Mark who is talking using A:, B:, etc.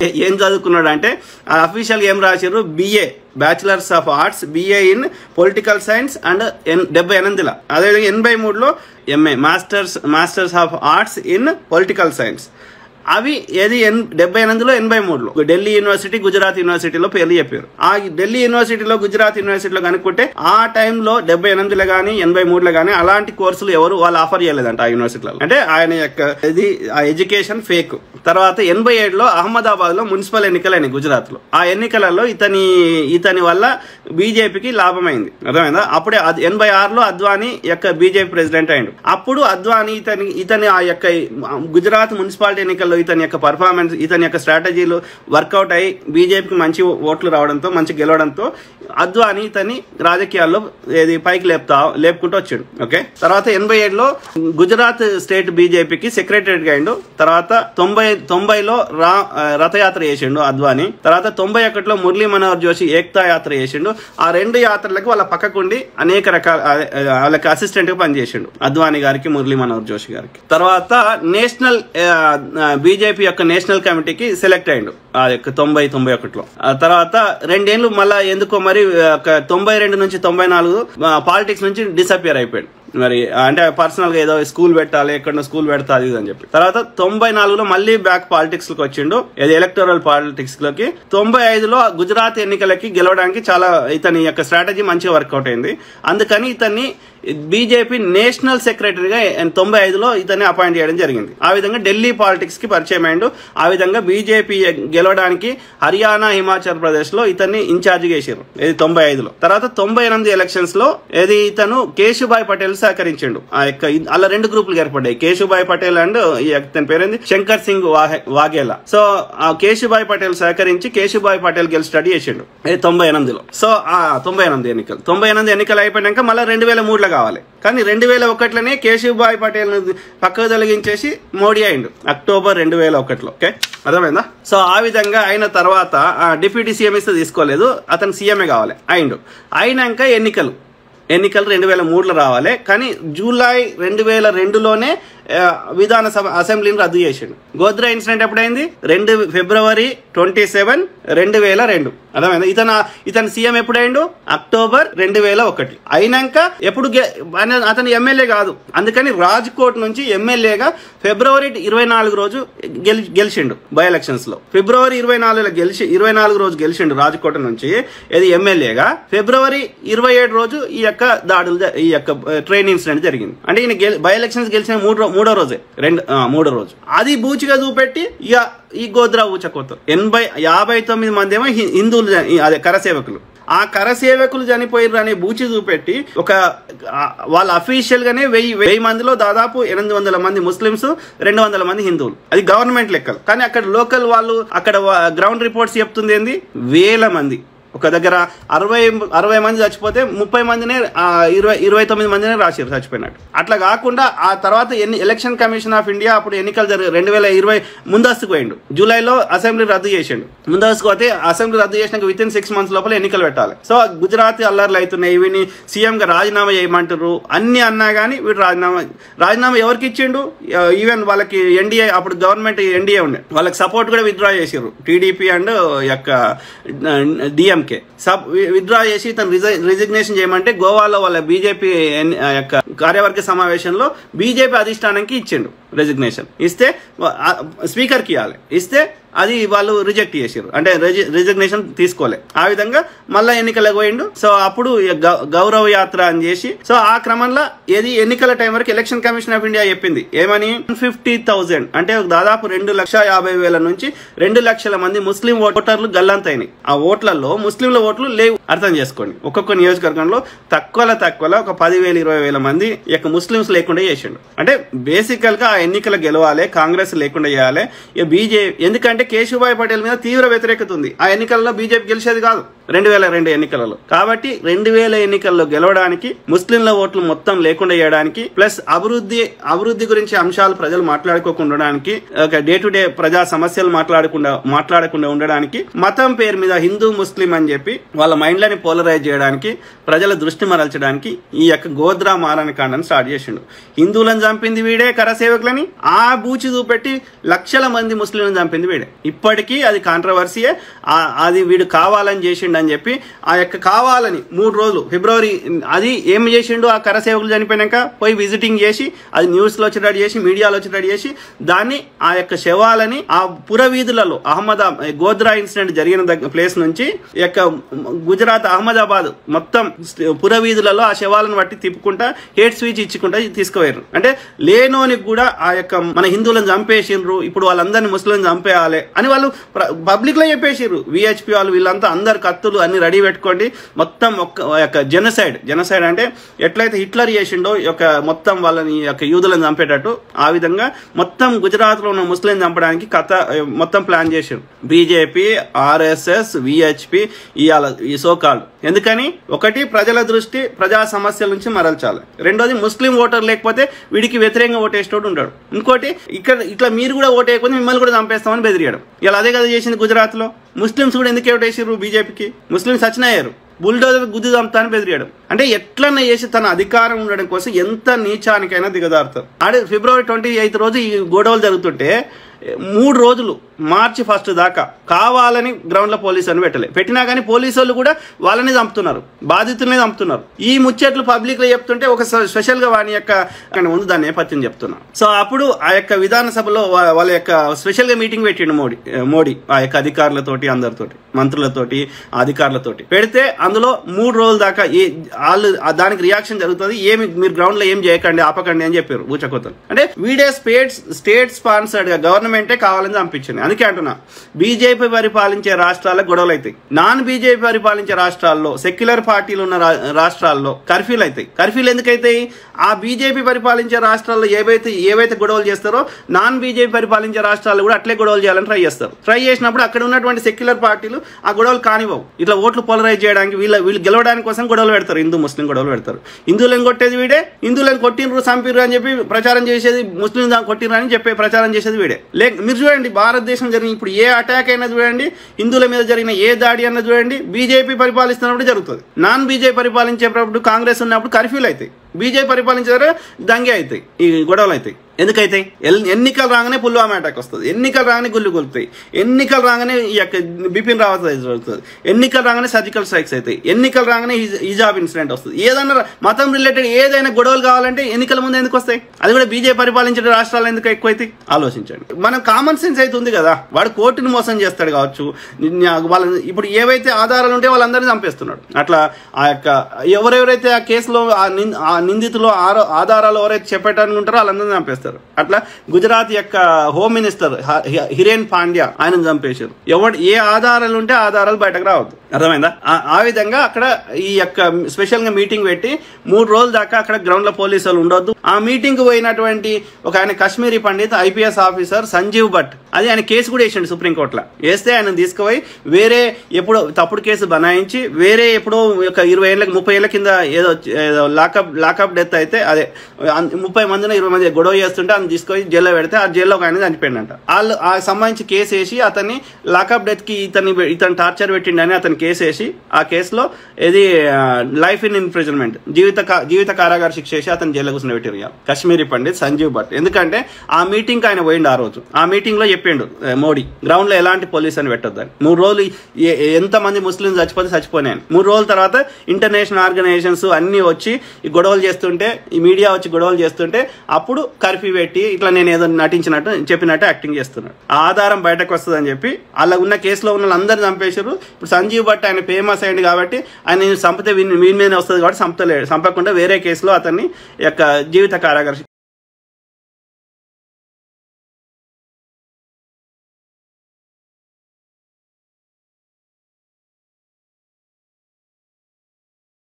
A: ఏం చదువుకున్నాడు అంటే అఫీషియల్ ఏం రాశారు, BA bachelors of arts, BA in political science and 78లో, అదేవిధంగా 83లో MA masters of arts in political science. అవి ఏది 78లో 83లో ఢిల్లీ యూనివర్సిటీ, గుజరాత్ యూనివర్సిటీలో పేర్లు చెప్పారు. ఆ ఢిల్లీ యూనివర్సిటీలో, గుజరాత్ యూనివర్సిటీలో కనుక్కుంటే ఆ టైంలో 78లో కానీ 83లో కానీ అలాంటి కోర్సులు ఎవరు వాళ్ళు ఆఫర్ చేయలేదంట ఆ యూనివర్సిటీలో. అంటే ఆయన యొక్క ఇది ఆ ఎడ్యుకేషన్ ఫేక్. తర్వాత 87లో అహ్మదాబాద్ లో మున్సిపల్ ఎన్నికలైనాయి గుజరాత్ లో. ఆ ఎన్నికలలో ఇతని వల్ల బీజేపీకి లాభమైంది, అర్థమైందా? అప్పుడే 86లో అద్వానీ యొక్క బీజేపీ ప్రెసిడెంట్ అయ్యిండు. అప్పుడు అద్వానీ ఇతని ఆ యొక్క గుజరాత్ మున్సిపాలిటీ ఎన్నికల్లో ఇతని యొక్క పర్ఫార్మెన్స్, ఇతని యొక్క స్ట్రాటజీలు వర్కౌట్ అయ్యి బీజేపీకి మంచి ఓట్లు రావడంతో, మంచి గెలవడంతో అద్వానీ ఇతని రాజకీయాల్లో ఏది పైకి లేపుకుంటూ వచ్చాడు. ఓకే, తర్వాత 87లో గుజరాత్ స్టేట్ బీజేపీకి సెక్రటరీ అయ్యిండు. తర్వాత 90లో రథయాత్ర చేసిండు అద్వానీ. తర్వాత 91లో మురళీ మనోహర్ జోషి ఏక్తా యాత్ర చేసిండు. ఆ 2 యాత్రలకు వాళ్ళ పక్కకుండి అనేక రకాల వాళ్ళకి అసిస్టెంట్ గా పనిచేసిండు అద్వానీ గారికి, మురళీ మనోహర్ జోషి గారికి. తర్వాత నేషనల్ బీజేపీ యొక్క నేషనల్ కమిటీకి సెలెక్ట్ అయ్యిండు 91లో. తర్వాత 2 ఏళ్ళు మళ్ళా ఎందుకో మరి 92 నుంచి 94 పాలిటిక్స్ నుంచి డిసపియర్ అయిపోయాడు. మరి అంటే పర్సనల్ గా ఏదో స్కూల్ పెట్టాలి, ఎక్కడో స్కూల్ పెడతా అది అని చెప్పి. తర్వాత 94లో మళ్ళీ బ్యాక్ పాలిటిక్స్ లోకి వచ్చిండు, ఏది ఎలక్టోరల్ పాలిటిక్స్ లోకి. 95లో గుజరాత్ ఎన్నికలకి గెలవడానికి చాలా ఇతని యొక్క స్ట్రాటజీ మంచిగా వర్కౌట్ అయింది. అందుకని ఇతన్ని బీజేపీ నేషనల్ సెక్రటరీగా 95లో ఇతన్ని అపాయింట్ చేయడం జరిగింది. ఆ విధంగా ఢిల్లీ పాలిటిక్స్ కి పరిచయం అయ్యిండు. ఆ విధంగా బీజేపీ గెలవడానికి హర్యానా, హిమాచల్ ప్రదేశ్ లో ఇతన్ని ఇన్ఛార్జ్ చేశారు, ఇది 95లో. తర్వాత 98 ఎలక్షన్స్ లో ఏది ఇతను కేశుభాయ్ పటేల్ సహకరించిండు. ఆ యొక్క అలా 2 గ్రూపులు ఏర్పడ్డాయి, కేశుభాయ్ పటేల్ అండ్ ఇతని పేరేంది శంకర్ సింగ్ వాఘేలా. సో ఆ కేశుభాయ్ పటేల్ సహకరించి కేశుభాయ్ పటేల్ గెలిచి స్టడీ చేసిండు 98లో. సో ఆ 98 ఎన్నికలు అయిపోయాక మళ్ళీ 2003లో కావాలి. కానీ 2001లోనే కేశుభాయ్ పటేల్ పక్కకు తొలగించేసి మోడీ అయిండు అక్టోబర్ 2001లో. ఓకే, అర్థమైందా? సో ఆ విధంగా అయిన తర్వాత డిప్యూటీ సీఎం ఇస్తే తీసుకోలేదు, అతను సీఎంఏ కావాలి అయిండు. అయినాక ఎన్నికలు 2003లో రావాలి. కానీ జూలై 2002లోనే విధానసభ అసెంబ్లీని రద్దు చేసిండు. గోద్రా ఇన్సిడెంట్ ఎప్పుడైంది? ఫిబ్రవరి 27, 2002. అర్థమైందా? ఇతను సీఎం ఎప్పుడైండు? అక్టోబర్ 2001. అయినాక ఎప్పుడు అతను ఎమ్మెల్యే కాదు, అందుకని రాజ్కోట్ నుంచి ఎమ్మెల్యేగా ఫిబ్రవరి 24 రోజు గెలిచిండు బై ఎలక్షన్స్ లో. ఫిబ్రవరి 24 రోజు గెలిచిండు రాజ్కోట్ నుంచి ఇది ఎమ్మెల్యేగా. ఫిబ్రవరి 27 రోజు ఈ యొక్క దాడులు, ఈ యొక్క ట్రైన్ ఇన్సిడెంట్ జరిగింది. అంటే ఈయన బై ఎలక్షన్స్ గెలిచిన మూడో రోజు అది బూచిగా చూపెట్టి ఇక ఈ గోద్రా ఊచకోతారు. 59 మంది ఏమో హిందువులు, అదే కరసేవకులు. ఆ కరసేవకులు చనిపోయారు అనే బూచి చూపెట్టి వాళ్ళ అఫీషియల్ గానే 1000 మందిలో దాదాపు 800 మంది ముస్లింస్, 200 మంది హిందువులు. అది గవర్నమెంట్ లెక్కలు. కానీ అక్కడ లోకల్ వాళ్ళు, అక్కడ గ్రౌండ్ రిపోర్ట్స్ చెప్తుంది ఏంది, 1000 మంది. ఒక దగ్గర 60 మంది చచ్చిపోతే 30 మందినే 29 మందినే రాశారు చచ్చిపోయినట్టు. అట్లా కాకుండా ఆ తర్వాత ఎలక్షన్ కమిషన్ ఆఫ్ ఇండియా అప్పుడు ఎన్నికలు 2020 ముందస్తుకు పోయిండు. జూలైలో అసెంబ్లీ రద్దు చేసిండు. ముందస్తుకు పోతే అసెంబ్లీ రద్దు చేసినాక వితిన్ 6 months లోపల ఎన్నికలు పెట్టాలి. సో గుజరాత్ అల్లర్లు అవుతున్నాయి, వీని సీఎం గా రాజీనామా చేయమంటారు అన్ని అన్నా గానీ వీడు రాజీనామా ఎవరికి ఇచ్చిండు? ఈవెన్ వాళ్ళకి ఎన్డీఏ, అప్పుడు గవర్నమెంట్ ఎన్డీఏ ఉండే, వాళ్ళకి సపోర్ట్ కూడా విత్డ్రా చేసారు టీడీపీ అండ్ యొక్క డిఎం. విత్డ్రా చేసి తను రిజిగ్నేషన్ చేయమంటే గోవాలో వాళ్ళ బీజేపీ యొక్క కార్యవర్గ సమావేశంలో బీజేపీ అధిష్టానానికి ఇచ్చిండు రెసిగ్నేషన్. ఇస్తే స్పీకర్కి ఇవ్వాలి, ఇస్తే అది వాళ్ళు రిజెక్ట్ చేసారు, అంటే రిజిగ్నేషన్ తీసుకోలే. ఆ విధంగా మళ్ళా ఎన్నికలకు పోయిండు. సో అప్పుడు గౌరవ యాత్ర అని చేసి, సో ఆ క్రమంలో ఏది ఎన్నికల టైం వరకు ఎలక్షన్ కమిషన్ ఆఫ్ ఇండియా చెప్పింది ఏమని, 150,000 అంటే దాదాపు 2,50,000 నుంచి 2 లక్షల మంది ముస్లిం ఓటర్లు గల్లంతైనాయి. ఆ ఓట్లలో ముస్లింల ఓట్లు లేవు. అర్థం చేసుకోండి, ఒక్కొక్క నియోజకవర్గంలో తక్కువలో ఒక 10,000-20,000 మంది యొక్క ముస్లింస్ లేకుండా చేసిండు. అంటే బేసికల్ గా ఆ ఎన్నికలు గెలవాలి, కాంగ్రెస్ లేకుండా చేయాలి. బీజేపీ ఎందుకంటే కేశుభాయ్ పటేల్ మీద తీవ్ర వ్యతిరేకత ఉంది. ఆ ఎన్నికల్లో బీజేపీ గెలిచేది కాదు 2002 ఎన్నికలలో. కాబట్టి 2000 ఎన్నికల్లో గెలవడానికి, ముస్లింల ఓట్లు మొత్తం లేకుండా చేయడానికి, ప్లస్ అభివృద్ధి గురించి అంశాలు ప్రజలు మాట్లాడుకోకుండా ఉండడానికి, డే టు డే ప్రజా సమస్యలు మాట్లాడకుండా ఉండడానికి, మతం పేరు మీద హిందూ ముస్లిం అని చెప్పి వాళ్ళ మైండ్లని పోలరైజ్ చేయడానికి, ప్రజల దృష్టి మరల్చడానికి ఈ యొక్క గోద్రా మారణకాండను స్టార్ట్ చేసిండు. హిందువులను చంపింది వీడే, కరసేవకులను ఎందుకని ఆ బూచి చూపెట్టి లక్షల మంది ముస్లింలను చంపింది వీడే. ఇప్పటికీ అది కాంట్రవర్సీయే. అది వీడు కావాలని చేసిండు అని చెప్పి ఆ యొక్క కావాలని 3 రోజులు ఫిబ్రవరి అది ఏం చేసిండు, ఆ కరసేవకులు చనిపోయినాక పోయి విజిటింగ్ చేసి అది న్యూస్లో వచ్చేటట్టు చేసి మీడియాలో వచ్చేటట్టు చేసి దాన్ని ఆ యొక్క శవాలని ఆ పురవీధులలో గోద్రా ఇన్సిడెంట్ జరిగిన ప్లేస్ నుంచి యొక్క గుజరాత్ అహ్మదాబాద్ మొత్తం పురవీధులలో ఆ శవాలను బట్టి తిప్పుకుంటా హేట్ స్పీచ్ ఇచ్చుకుంటా తీసుకుపోయారు. అంటే లేనోనికి కూడా ఆ యొక్క మన హిందువులను చంపేసిండ్రు, ఇప్పుడు వాళ్ళందరినీ ముస్లింలను చంపేయాలి అని వాళ్ళు పబ్లిక్ లో చెప్పేసారు. విహెచ్పి వాళ్ళు వీళ్ళంతా అందరు కత్తులు అన్ని రెడీ పెట్టుకోండి, మొత్తం ఒక జెనసైడ్ అంటే ఎట్లయితే హిట్లర్ చేసిండో యొక్క మొత్తం వాళ్ళని యొక్క యూదులను చంపేటట్టు ఆ విధంగా మొత్తం గుజరాత్ లో ఉన్న ముస్లిం చంపడానికి మొత్తం ప్లాన్ చేశారు బీజేపీ, ఆర్ఎస్ఎస్, విహెచ్పి ఈ సోకాళ్ళు. ఎందుకని ఒకటి ప్రజల దృష్టి ప్రజా సమస్యల నుంచి మరల్చాలి, రెండోది ముస్లిం ఓటర్ లేకపోతే వీడికి వ్యతిరేకంగా ఓటేసేటోడు ఉంటాడు, ఇంకోటి ఇక్కడ ఇట్లా మీరు కూడా ఓటేయకపోతే మిమ్మల్ని కూడా చంపేస్తామని బెదిరియడం. ఇలా అదే కదా చేసింది గుజరాత్ లో. ముస్లింస్ కూడా ఎందుకు ఓటేసారు బీజేపీకి, ముస్లింస్ సచ్చినయ్యారు, బుల్డోజర్ గుద్దు చంపుతాను బెదిరియడం. అంటే ఎట్లన్నా చేసి తన అధికారం ఉండడం కోసం ఎంత నీచానికైనా దిగజారుతారు. ఫిబ్రవరి 28 రోజు ఈ గొడవలు జరుగుతుంటే 3 రోజులు మార్చి 1 దాకా కావాలని గ్రౌండ్ లో పోలీసులను పెట్టినా కానీ పోలీసు వాళ్ళు కూడా వాళ్ళని చంపుతున్నారు, బాధితులనే చంపుతున్నారు. ఈ ముచ్చట్లు పబ్లిక్ లో చెప్తుంటే ఒక స్పెషల్ గా వాని యొక్క ముందు దాని నేపథ్యం చెప్తున్నారు. సో అప్పుడు ఆ యొక్క విధానసభలో వాళ్ళ యొక్క స్పెషల్ గా మీటింగ్ పెట్టిండు మోడీ ఆ యొక్క అధికారులతోటి, అందరితోటి, మంత్రులతోటి, అధికారులతోటి పెడితే అందులో 3 రోజుల దాకా వాళ్ళు దానికి రియాక్షన్ జరుగుతుంది, ఏమి మీరు గ్రౌండ్ లో ఏం చేయకండి, ఆపకండి అని చెప్పారు ఊచకోతలు. అంటే వీడే స్టేట్ స్పాన్సర్డ్ గా గవర్నమెంటే కావాలని చంపించింది. అందుకే అంటున్నా బీజేపీ పరిపాలించే రాష్ట్రాలకు గొడవలు అవుతాయి, నాన్ బీజేపీ పరిపాలించే రాష్ట్రాల్లో, సెక్యులర్ పార్టీలు ఉన్న రాష్ట్రాల్లో కర్ఫ్యూలు అవుతాయి. కర్ఫ్యూలు ఎందుకైతాయి? ఆ బీజేపీ పరిపాలించే రాష్ట్రాల్లో ఏవైతే గొడవలు చేస్తారో నాన్ బీజేపీ పరిపాలించే రాష్ట్రాల్లో కూడా అట్లే గొడవలు చేయాలని ట్రై చేస్తారు. ట్రై చేసినప్పుడు అక్కడ ఉన్నటువంటి సెక్యులర్ పార్టీలు ఆ గొడవలు కానివ్వవు. ఇట్లా ఓట్లు పోలరైజ్ చేయడానికి వీళ్ళు గెలవడానికి కోసం గొడవలు పెడతారు, హిందూ ముస్లిం గొడవలు పెడతారు. హిందువులను కొట్టేది వీడే, హిందువులను కొట్టినరు చంపిర్రు అని చెప్పి ప్రచారం చేసేది, ముస్లిం కొట్టినరు అని చెప్పి ప్రచారం చేసేది వీడే. మీరు చూడండి భారతదేశం జరిగిన ఇప్పుడు ఏ అటాక్ అయినా చూడండి, హిందువుల మీద జరిగిన ఏ దాడి అన్నా చూడండి, బీజేపీ పరిపాలిస్తున్నప్పుడు జరుగుతుంది. నాన్ బీజేపీ పరిపాలించేటప్పుడు కాంగ్రెస్ ఉన్నప్పుడు కర్ఫ్యూలు అవుతాయి, బీజేపీ పరిపాలించారు దంగే అవుతాయి, ఈ గొడవలు అవుతాయి. ఎందుకైతాయి? ఎన్నికలు రాగానే పుల్వామా అటాక్ వస్తుంది, ఎన్నికలు రాగానే గుళ్ళు కొలుతాయి, ఎన్నికలు రాగానే ఈ యొక్క బిపిన్ రావత్ జరుగుతుంది, ఎన్నికలు రాగానే సర్జికల్ స్ట్రైక్స్ అవుతాయి, ఎన్నికలు రాగానే హిజాబ్ ఇన్సిడెంట్ వస్తుంది. ఏదన్నా మతం రిలేటెడ్ ఏదైనా గొడవలు కావాలంటే ఎన్నికల ముందు ఎందుకు వస్తాయి? అది కూడా బీజేపీ పరిపాలించే రాష్ట్రాలు ఎందుకు ఎక్కువైతే ఆలోచించండి. మనం కామన్ సెన్స్ అయితే ఉంది కదా, వాడు కోర్టును మోసం చేస్తాడు కావచ్చు, వాళ్ళ ఇప్పుడు ఏవైతే ఆధారాలు ఉంటే వాళ్ళందరినీ చంపేస్తున్నాడు. అట్లా ఆ యొక్క ఎవరెవరైతే ఆ కేసులో ఆ నిందితులు ఆధారాలు ఎవరైతే చెప్పడానికి ఉంటారో వాళ్ళందరినీ చంపేస్తారు. అట్లా గుజరాత్ యొక్క హోమ్ మినిస్టర్ హిరేన్ పాండ్యా ఆయన చంపేశారు. ఏ ఆధారాలు ఉంటే ఆధారాలు బయటకు రావద్దు, అర్థమైందా? ఆ విధంగా అక్కడ ఈ యొక్క స్పెషల్ గా మీటింగ్ పెట్టి 3 రోజుల దాకా అక్కడ గ్రౌండ్ లో పోలీసులు ఉండొద్దు. ఆ మీటింగ్ కు పోయినటువంటి ఒక ఆయన కాశ్మీరీ పండిత్ ఐపీఎస్ ఆఫీసర్ సంజీవ్ భట్, అది ఆయన కేసు కూడా వేసిండు సుప్రీంకోర్టులో. వేస్తే ఆయన తీసుకుపోయి వేరే ఎప్పుడో తప్పుడు కేసు బనాయించి వేరే ఎప్పుడో ఒక 20 ఏళ్ళకి 30 ఏళ్ల కింద ఏదో లాకప్ డెత్ అయితే అదే 30 మందిని 20 మంది గొడవ చేస్తుంటే ఆయన తీసుకొని జైల్లో పెడితే ఆ జైల్లో ఒక ఆయన చనిపోయిందంట. వాళ్ళు ఆ సంబంధించి కేసు వేసి అతన్ని లాకప్ డెత్ కి ఇతను టార్చర్ పెట్టిండని అతను కేసు వేసి ఆ కేసులో ఇది లైఫ్ ఇన్ ఇంప్రిజన్మెంట్ జీవిత కారాగార శిక్ష వేసి అతను జైల్లో కూర్చొని పెట్టారు కాశ్మీరీ పండిత్ సంజీవ్ భట్. ఎందుకంటే ఆ మీటింగ్ ఆయన పోయిండు, ఆ రోజు ఆ మీటింగ్ లో చెప్పిండు మోడీ గ్రౌండ్ లో ఎలాంటి పోలీస్ అని పెట్టొద్దని. 3 రోజులు ఎంతమంది ముస్లింలు చచ్చిపోయినాయని 3 రోజుల తర్వాత ఇంటర్నేషనల్ ఆర్గనైజేషన్స్ అన్ని వచ్చి ఈ గొడవలు చేస్తుంటే, ఈ మీడియా వచ్చి గొడవలు చేస్తుంటే అప్పుడు కర్ఫ్యూ పెట్టి ఇట్లా నేను ఏదో నటించినట్టు చెప్పినట్టు యాక్టింగ్ చేస్తున్నాడు. ఆ ఆధారం బయటకు వస్తుందని చెప్పి అలా ఉన్న కేసులో ఉన్న వాళ్ళందరినీ చంపేశారు. ఇప్పుడు సంజీవ్ భట్ ఆయన ఫేమస్ అయ్యింది కాబట్టి ఆయన చంపితే వీని మీద వస్తుంది కాబట్టి చంపకుండా వేరే కేసులో అతన్ని యొక్క జీవిత కారాగార